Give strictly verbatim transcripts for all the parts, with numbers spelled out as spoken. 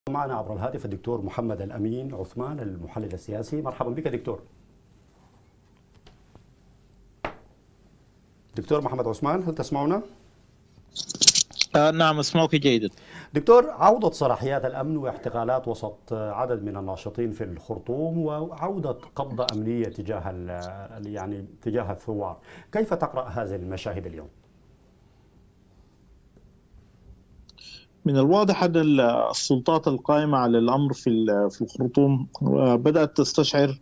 معنا عبر الهاتف الدكتور محمد الأمين عثمان المحلل السياسي. مرحبا بك دكتور. دكتور محمد عثمان، هل تسمعنا؟ آه نعم أسمعك جيدا. دكتور، عودة صلاحيات الأمن واحتقالات وسط عدد من الناشطين في الخرطوم وعودة قبضة أمنية تجاه يعني تجاه الثوار، كيف تقرأ هذه المشاهد اليوم؟ من الواضح أن السلطات القائمة على الأمر في في الخرطوم بدأت تستشعر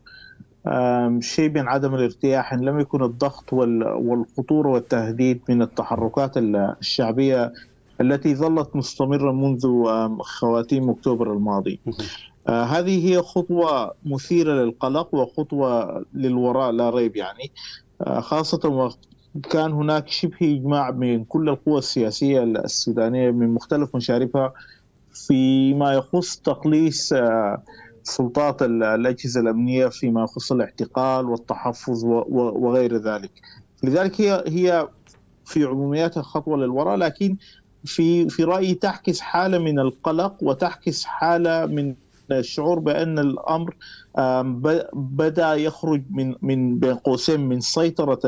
شيء من عدم الارتياح، إن لم يكن الضغط والخطورة والتهديد من التحركات الشعبية التي ظلت مستمرة منذ خواتيم أكتوبر الماضي. هذه هي خطوة مثيرة للقلق وخطوة للوراء لا ريب، يعني خاصة كان هناك شبه إجماع من كل القوى السياسية السودانية من مختلف مشاربها فيما يخص تقليص سلطات الأجهزة الأمنية فيما يخص الاعتقال والتحفظ وغير ذلك. لذلك هي هي في عمومياتها خطوة للوراء، لكن في في رأيي تعكس حالة من القلق وتعكس حالة من الشعور بأن الأمر بدأ يخرج من من بين قوسين من سيطرة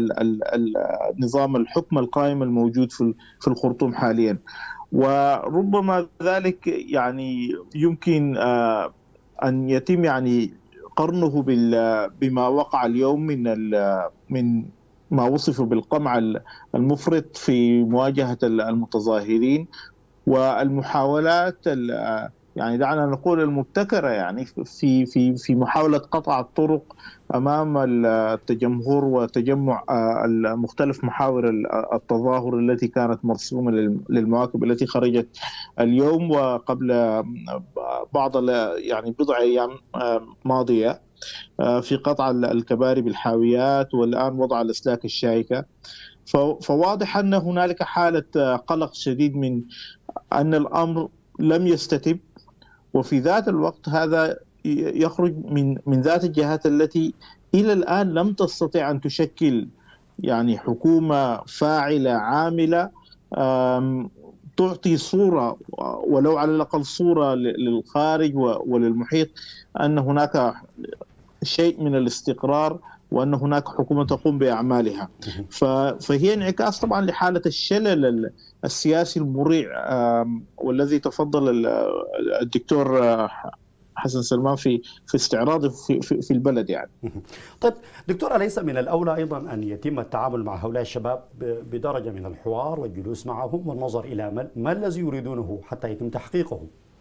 النظام الحكم القائم الموجود في في الخرطوم حاليا. وربما ذلك يعني يمكن أن يتم يعني قرنه بما وقع اليوم من من ما وصف بالقمع المفرط في مواجهة المتظاهرين والمحاولات يعني دعنا نقول المبتكرة، يعني في في في محاولة قطع الطرق أمام التجمهر وتجمع المختلف محاور التظاهر التي كانت مرسومة للمواكب التي خرجت اليوم وقبل بعض يعني بضع أيام ماضية في قطع الكباري بالحاويات والآن وضع الأسلاك الشائكة. فواضح أن هنالك حالة قلق شديد من أن الأمر لم يستتب، وفي ذات الوقت هذا يخرج من من ذات الجهات التي إلى الآن لم تستطع أن تشكل يعني حكومة فاعلة عاملة تعطي صورة ولو على الأقل صورة للخارج وللمحيط أن هناك شيء من الاستقرار وأن هناك حكومة تقوم بأعمالها. فهي انعكاس طبعا لحالة الشلل السياسي المريع والذي تفضل الدكتور حسن سلمان في في استعراضه في, في في البلد يعني. طيب دكتور، أليس من الأولى أيضا أن يتم التعامل مع هؤلاء الشباب بدرجة من الحوار والجلوس معهم والنظر إلى ما الذي يريدونه حتى يتم تحقيقه؟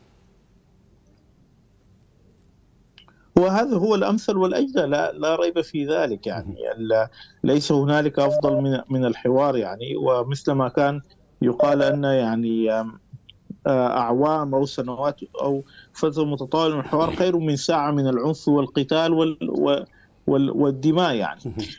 وهذا هو الأمثل والأجدى، لا, لا ريب في ذلك، يعني ليس هنالك أفضل من من الحوار، يعني ومثل ما كان يقال أن يعني أعوام أو سنوات أو فترة متطاولة من الحوار خير من ساعة من العنف والقتال وال والدماء يعني.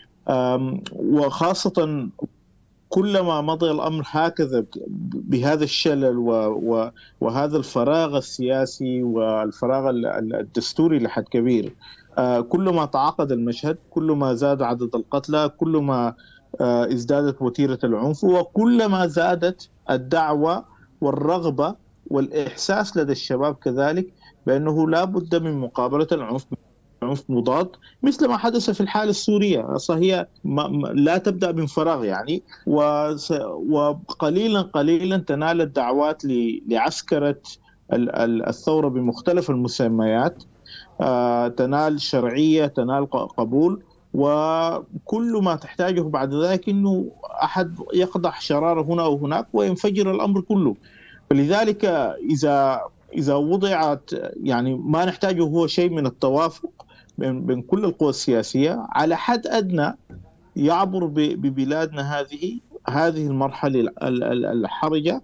وخاصة كلما مضى الأمر هكذا بهذا الشلل وهذا الفراغ السياسي والفراغ الدستوري لحد كبير، كلما تعاقد المشهد كلما زاد عدد القتلى، كلما ازدادت وتيرة العنف، وكلما زادت الدعوة والرغبة والإحساس لدى الشباب كذلك بأنه لا بد من مقابلة العنف عنف مضاد، مثل ما حدث في الحالة السورية. هي لا تبدأ من فراغ يعني، وقليلا قليلا تنالت دعوات لعسكرة الثورة بمختلف المسميات، تنال شرعية، تنال قبول، وكل ما تحتاجه بعد ذلك أنه أحد يقضح شراره هنا أو هناك وينفجر الأمر كله. فلذلك إذا إذا وضعت يعني ما نحتاجه هو شيء من التوافق بين كل القوى السياسية على حد أدنى يعبر ببلادنا هذه هذه المرحلة الحرجة،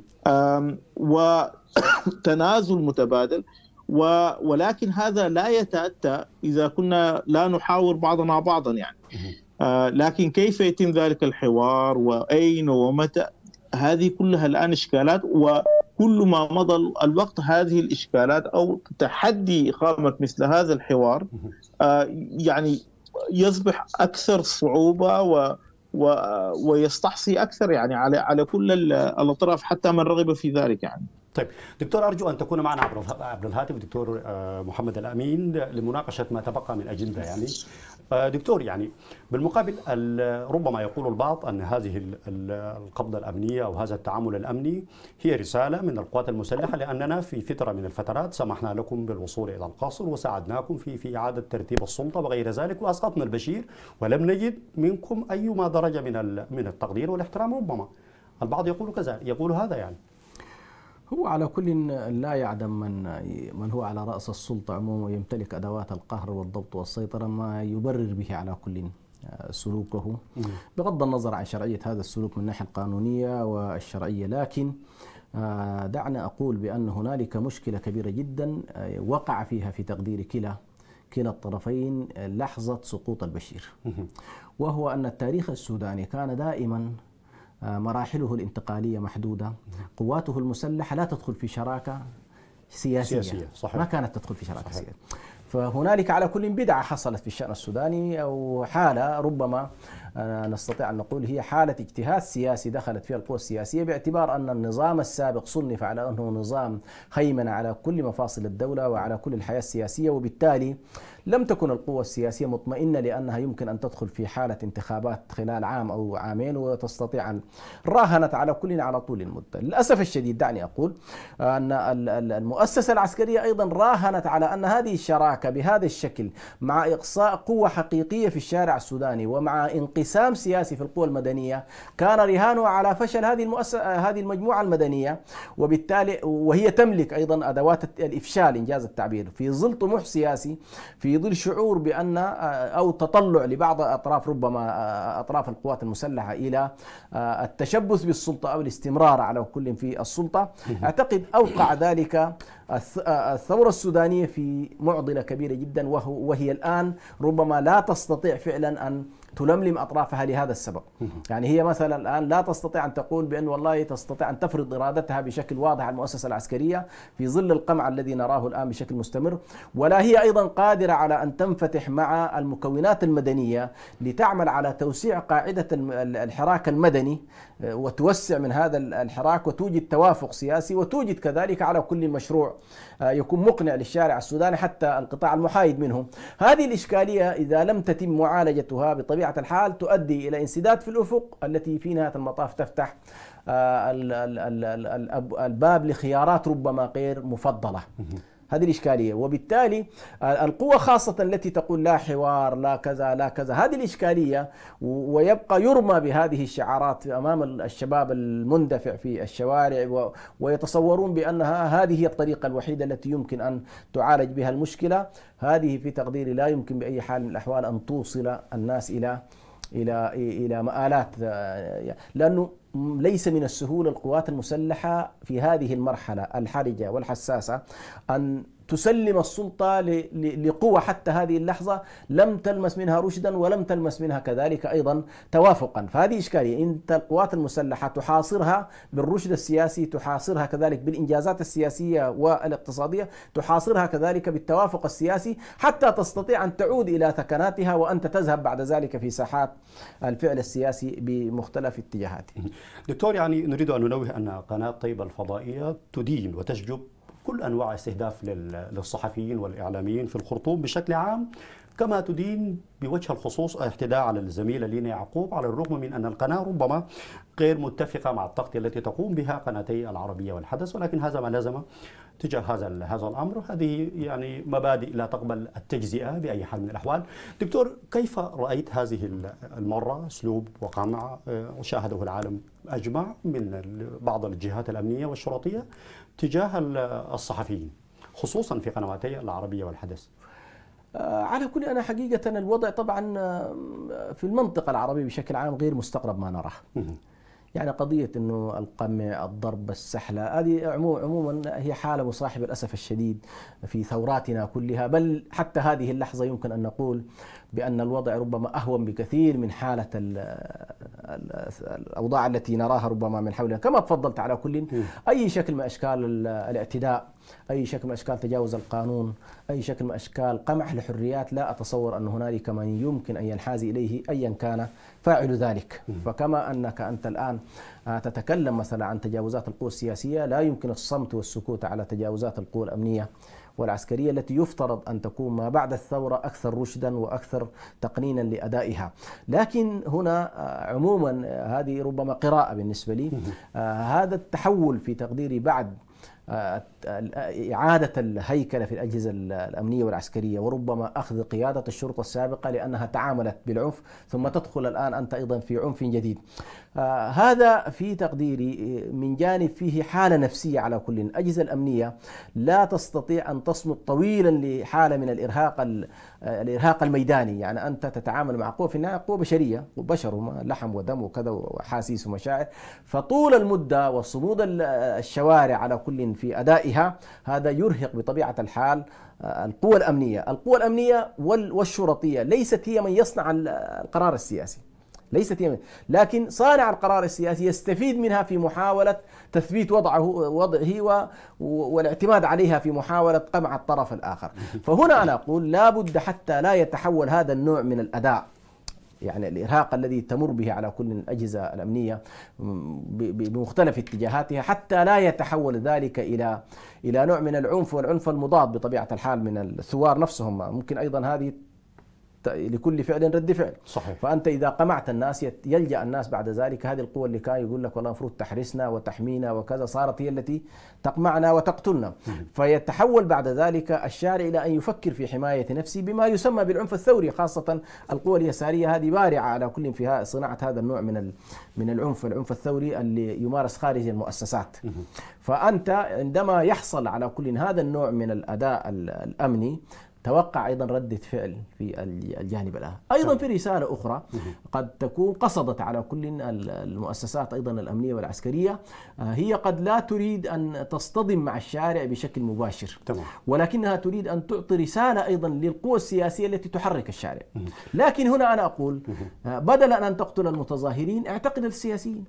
وتنازل متبادل، ولكن هذا لا يتأتى إذا كنا لا نحاور بعضنا بعضا يعني. لكن كيف يتم ذلك الحوار وأين ومتى، هذه كلها الآن إشكالات، وكل ما مضى الوقت هذه الإشكالات أو تحدي إقامة مثل هذا الحوار يعني يصبح أكثر صعوبة و ويستحصي أكثر يعني على على كل الأطراف حتى من رغب في ذلك يعني. طيب دكتور، أرجو أن تكون معنا عبر عبر الهاتف دكتور محمد الأمين لمناقشة ما تبقى من أجندة. يعني دكتور، يعني بالمقابل ربما يقول البعض أن هذه القبضة الأمنية أو هذا التعامل الأمني هي رسالة من القوات المسلحة، لأننا في فترة من الفترات سمحنا لكم بالوصول إلى القصر وساعدناكم في في إعادة ترتيب السلطة وغير ذلك، وأسقطنا البشير ولم نجد منكم أيما درجة من من التقدير والاحترام. ربما البعض يقول كذا، يقول هذا. يعني هو على كل لا يعدم من من هو على رأس السلطة عموما ويمتلك أدوات القهر والضبط والسيطرة ما يبرر به على كل سلوكه، بغض النظر عن شرعية هذا السلوك من الناحية القانونية والشرعية. لكن دعنا أقول بأن هنالك مشكلة كبيرة جدا وقع فيها في تقدير كلا كلا الطرفين لحظة سقوط البشير، وهو أن التاريخ السوداني كان دائما مراحله الانتقالية محدودة، قواته المسلحة لا تدخل في شراكة سياسية, سياسية. صحيح. ما كانت تدخل في شراكة صحيح. سياسية. فهنالك على كل بدعة حصلت في الشأن السوداني، أو حالة ربما نستطيع أن نقول هي حالة اجتهاد سياسي دخلت فيها القوى السياسية، باعتبار أن النظام السابق صنف على أنه نظام هيمن على كل مفاصل الدولة وعلى كل الحياة السياسية، وبالتالي لم تكن القوى السياسية مطمئنة لأنها يمكن أن تدخل في حالة انتخابات خلال عام أو عامين وتستطيع أن راهنت على كل على طول المدة. للأسف الشديد دعني أقول أن المؤسسة العسكرية أيضا راهنت على أن هذه الشراكة بهذا الشكل مع إقصاء قوة حقيقية في الشارع السوداني ومع انقسام سياسي في القوى المدنية كان رهانها على فشل هذه المؤسسة هذه المجموعة المدنية، وبالتالي وهي تملك أيضا أدوات الإفشال إنجاز التعبير في ظل طموح سياسي، في ظل شعور بأن أو تطلع لبعض أطراف ربما أطراف القوات المسلحة إلى التشبث بالسلطة أو الاستمرار على كل في السلطة. أعتقد أوقع ذلك الثورة السودانية في معضلة كبيرة جدا، وهي الآن ربما لا تستطيع فعلا أن تلملم أطرافها لهذا السبب. يعني هي مثلا الآن لا تستطيع أن تقول بأن والله تستطيع أن تفرض إرادتها بشكل واضح على المؤسسة العسكرية في ظل القمع الذي نراه الآن بشكل مستمر، ولا هي أيضا قادرة على أن تنفتح مع المكونات المدنية لتعمل على توسيع قاعدة الحراك المدني وتوسع من هذا الحراك وتوجد توافق سياسي وتوجد كذلك على كل مشروع يكون مقنع للشارع السوداني حتى القطاع المحايد منهم. هذه الإشكالية إذا لم تتم معالجتها بطبيعة الحال تؤدي إلى انسداد في الأفق التي في نهاية المطاف تفتح الباب لخيارات ربما غير مفضلة. هذه الإشكالية، وبالتالي القوة خاصة التي تقول لا حوار لا كذا لا كذا، هذه الإشكالية، ويبقى يرمى بهذه الشعارات أمام الشباب المندفع في الشوارع ويتصورون بأنها هذه هي الطريقة الوحيدة التي يمكن أن تعالج بها المشكلة. هذه في تقديري لا يمكن بأي حال من الأحوال أن توصل الناس إلى إلى إلى مآلات، لأنه ليس من السهولة القوات المسلحة في هذه المرحلة الحرجة والحساسة أن تسلم السلطة لقوة حتى هذه اللحظة لم تلمس منها رشدا ولم تلمس منها كذلك أيضا توافقا. فهذه إشكالية، أنت القوات المسلحة تحاصرها بالرشد السياسي، تحاصرها كذلك بالإنجازات السياسية والاقتصادية، تحاصرها كذلك بالتوافق السياسي حتى تستطيع أن تعود إلى ثكناتها وأنت تذهب بعد ذلك في ساحات الفعل السياسي بمختلف اتجاهاته. دكتور، يعني نريد أن ننوه أن قناة طيبة الفضائية تدين وتشجب كل أنواع استهداف للصحفيين والإعلاميين في الخرطوم بشكل عام، كما تدين بوجه الخصوص الاعتداء على الزميلة لينا يعقوب، على الرغم من أن القناة ربما غير متفقة مع التغطية التي تقوم بها قناتي العربية والحدث، ولكن هذا ما لازم تجاه هذا هذا الأمر. هذه يعني مبادئ لا تقبل التجزئة بأي حال من الأحوال. دكتور، كيف رأيت هذه المرة أسلوب وقمع شاهده العالم أجمع من بعض الجهات الأمنية والشرطية تجاه الصحفيين خصوصا في قنواتي العربية والحدث؟ على كل أنا حقيقة الوضع طبعا في المنطقة العربية بشكل عام غير مستقرب ما نراه. يعني قضية أنه القمع، الضرب، السحلة، هذه عموما هي حالة مصاحبة للأسف الشديد في ثوراتنا كلها، بل حتى هذه اللحظة يمكن أن نقول بأن الوضع ربما أهون بكثير من حالة الأوضاع التي نراها ربما من حولنا. كما تفضلت على كل أي شكل من أشكال الاعتداء أي شكل من أشكال تجاوز القانون، أي شكل من أشكال قمع الحريات، لا أتصور أن هنالك من يمكن أن ينحاز إليه أيا كان فاعل ذلك. فكما أنك أنت الآن تتكلم مثلا عن تجاوزات القوى السياسية، لا يمكن الصمت والسكوت على تجاوزات القوى الأمنية والعسكرية التي يفترض أن تكون ما بعد الثورة أكثر رشدا وأكثر تقنينا لأدائها. لكن هنا عموما هذه ربما قراءة بالنسبة لي، هذا التحول في تقديري بعد إعادة الهيكلة في الأجهزة الأمنية والعسكرية، وربما أخذ قيادة الشرطة السابقة لأنها تعاملت بالعنف، ثم تدخل الآن أنت أيضا في عنف جديد. آه هذا في تقديري من جانب فيه حالة نفسية على كل. الأجهزة الأمنية لا تستطيع أن تصمد طويلا لحالة من الإرهاق الإرهاق الميداني. يعني أنت تتعامل مع قوة في النهاية قوة بشرية وبشر، لحم ودم وكذا وأحاسيس ومشاعر، فطول المدة وصمود الشوارع على كل في أدائها هذا يرهق بطبيعة الحال القوى الأمنية. القوى الأمنية والشرطية ليست هي من يصنع القرار السياسي، ليست هي من، لكن صانع القرار السياسي يستفيد منها في محاولة تثبيت وضعه وضعه والاعتماد عليها في محاولة قمع الطرف الآخر. فهنا أنا أقول لا بد حتى لا يتحول هذا النوع من الأداء، يعني الإرهاق الذي تمر به على كل الأجهزة الأمنية بمختلف اتجاهاتها، حتى لا يتحول ذلك إلى إلى نوع من العنف والعنف المضاد بطبيعة الحال من الثوار نفسهم. ممكن أيضا هذه لكل فعل رد فعل. صحيح. فأنت إذا قمعت الناس يلجأ الناس بعد ذلك، هذه القوى اللي كان يقول لك والله المفروض تحرسنا وتحمينا وكذا، صارت هي التي تقمعنا وتقتلنا. فيتحول بعد ذلك الشارع إلى أن يفكر في حماية نفسه بما يسمى بالعنف الثوري، خاصة القوى اليسارية هذه بارعة على كل في صناعة هذا النوع من من العنف العنف الثوري اللي يمارس خارج المؤسسات. فأنت عندما يحصل على كل هذا النوع من الأداء الأمني توقع أيضا ردة فعل في الجانب الآخر. أيضا في رسالة أخرى قد تكون قصدت على كل المؤسسات أيضا الأمنية والعسكرية، هي قد لا تريد أن تصطدم مع الشارع بشكل مباشر، ولكنها تريد أن تعطي رسالة أيضا للقوى السياسية التي تحرك الشارع. لكن هنا أنا أقول بدلا أن تقتل المتظاهرين اعتقل السياسيين،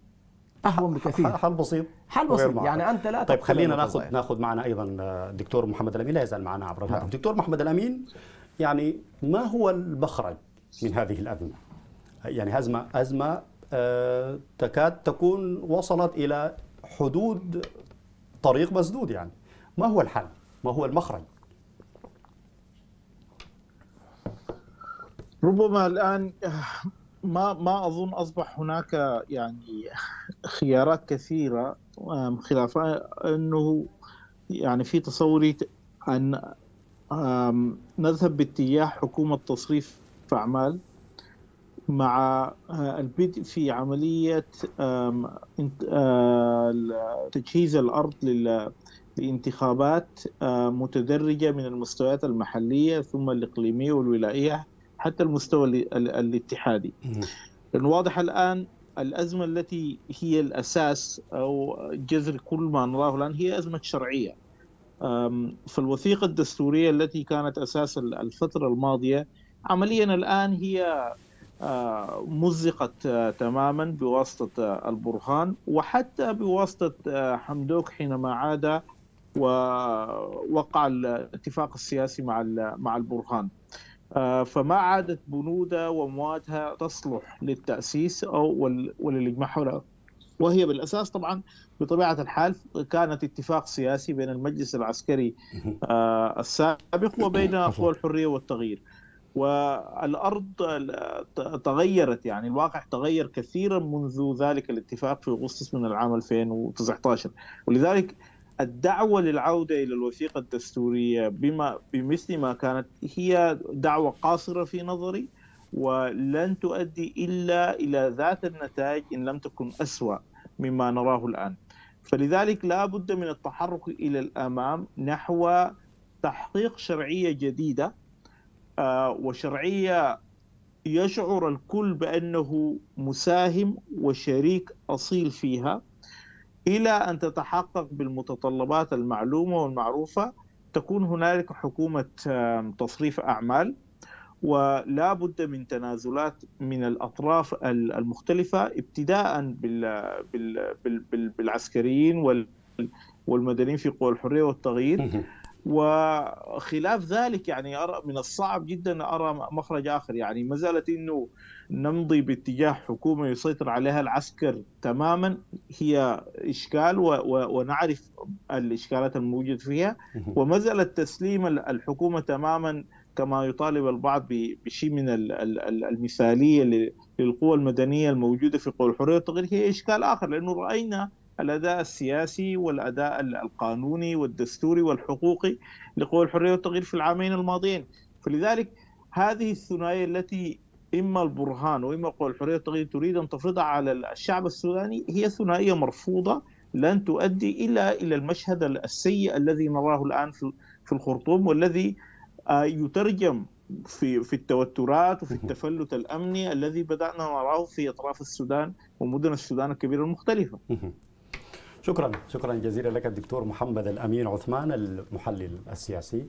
أهون بكثير. حل بسيط، حل بسيط. يعني أنت لا. طيب خلينا ناخذ ناخذ معنا أيضا الدكتور محمد الأمين، لا يزال معنا عبر الهاتف. دكتور محمد الأمين، يعني ما هو المخرج من هذه الأزمة؟ يعني أزمة أزمة آه تكاد تكون وصلت إلى حدود طريق مسدود، يعني ما هو الحل؟ ما هو المخرج؟ ربما الآن ما ما أظن أصبح هناك يعني خيارات كثيرة، خلاف أنه يعني في تصوري أن نذهب باتجاه حكومة تصريف أعمال مع البدء في عملية تجهيز الأرض لانتخابات متدرجة من المستويات المحلية ثم الإقليمية والولائية حتى المستوى الاتحادي. واضح الآن الأزمة التي هي الأساس أو جذر كل ما نراه الآن هي أزمة شرعية. فالوثيقة الدستورية التي كانت أساس الفترة الماضية عمليا الآن هي مزقت تماما بواسطة البرهان، وحتى بواسطة حمدوك حينما عاد ووقع الاتفاق السياسي مع مع البرهان. فما عادت بنودها وموادها تصلح للتأسيس أو وللإجماع حولها، وهي بالأساس طبعا بطبيعة الحال كانت اتفاق سياسي بين المجلس العسكري السابق وبين قوى الحرية والتغيير. والأرض تغيرت، يعني الواقع تغير كثيرا منذ ذلك الاتفاق في أغسطس من العام ألفين وتسعة عشر، ولذلك الدعوة للعودة إلى الوثيقة الدستورية بما بمثل ما كانت هي دعوة قاصرة في نظري، ولن تؤدي إلا إلى ذات النتائج إن لم تكن أسوأ مما نراه الآن. فلذلك لا بد من التحرك إلى الأمام نحو تحقيق شرعية جديدة، وشرعية يشعر الكل بأنه مساهم وشريك أصيل فيها، إلى أن تتحقق بالمتطلبات المعلومة والمعروفة. تكون هنالك حكومة تصريف أعمال، ولا بد من تنازلات من الأطراف المختلفة ابتداء بالعسكريين والمدنيين في قوى الحرية والتغيير. وخلاف ذلك يعني أرى من الصعب جدا أرى مخرج آخر، يعني مسألة أنه نمضي باتجاه حكومة يسيطر عليها العسكر تماما هي إشكال، و و ونعرف الإشكالات الموجودة فيها. ومسألة تسليم الحكومة تماما كما يطالب البعض بشيء من المثالية للقوى المدنية الموجودة في قوى الحرية والتغيير هي إشكال آخر، لأنه رأينا الأداء السياسي والأداء القانوني والدستوري والحقوقي لقوى الحرية والتغيير في العامين الماضيين. فلذلك هذه الثنائية التي إما البرهان وإما قوى الحرية والتغيير تريد أن تفرضها على الشعب السوداني هي ثنائية مرفوضة لن تؤدي إلا إلى المشهد السيء الذي نراه الآن في الخرطوم، والذي يترجم في في التوترات وفي التفلت الأمني الذي بدأنا نراه في أطراف السودان ومدن السودان الكبيرة المختلفة. شكرا شكرا جزيلا لك الدكتور محمد الأمين عثمان المحلل السياسي.